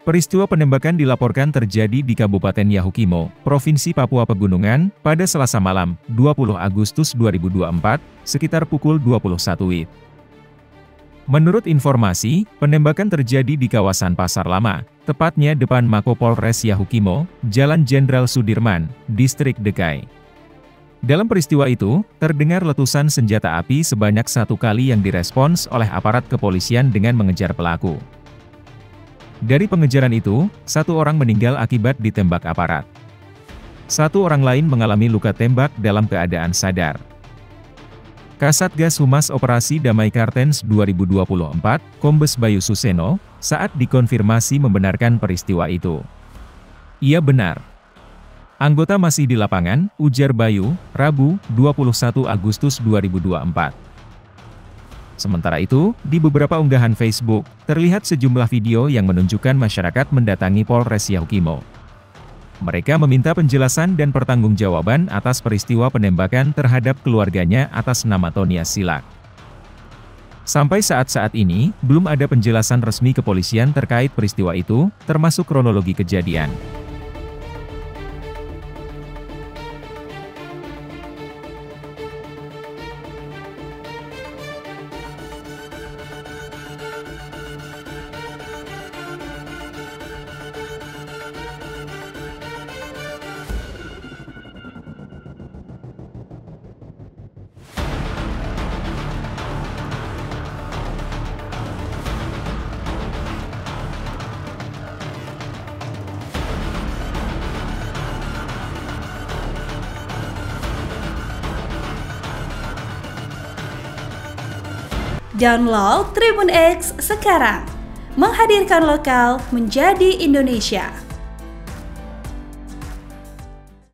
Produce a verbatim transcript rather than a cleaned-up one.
Peristiwa penembakan dilaporkan terjadi di Kabupaten Yahukimo, Provinsi Papua Pegunungan, pada Selasa malam, dua puluh Agustus dua ribu dua puluh empat, sekitar pukul dua puluh satu W I B. Menurut informasi, penembakan terjadi di kawasan Pasar Lama, tepatnya depan Mako Polres Yahukimo, Jalan Jenderal Sudirman, Distrik Dekai. Dalam peristiwa itu, terdengar letusan senjata api sebanyak satu kali yang direspons oleh aparat kepolisian dengan mengejar pelaku. Dari pengejaran itu, satu orang meninggal akibat ditembak aparat. Satu orang lain mengalami luka tembak dalam keadaan sadar. Kasatgas Humas Operasi Damai Kartens dua ribu dua puluh empat, Kombes Bayu Suseno, saat dikonfirmasi membenarkan peristiwa itu. Iya benar. Anggota masih di lapangan, ujar Bayu, Rabu, dua puluh satu Agustus dua ribu dua puluh empat. Sementara itu, di beberapa unggahan Facebook, terlihat sejumlah video yang menunjukkan masyarakat mendatangi Polres Yahukimo. Mereka meminta penjelasan dan pertanggungjawaban atas peristiwa penembakan terhadap keluarganya atas nama Tonia Silak. Sampai saat-saat ini, belum ada penjelasan resmi kepolisian terkait peristiwa itu, termasuk kronologi kejadian. Download Tribun X sekarang, menghadirkan lokal menjadi Indonesia.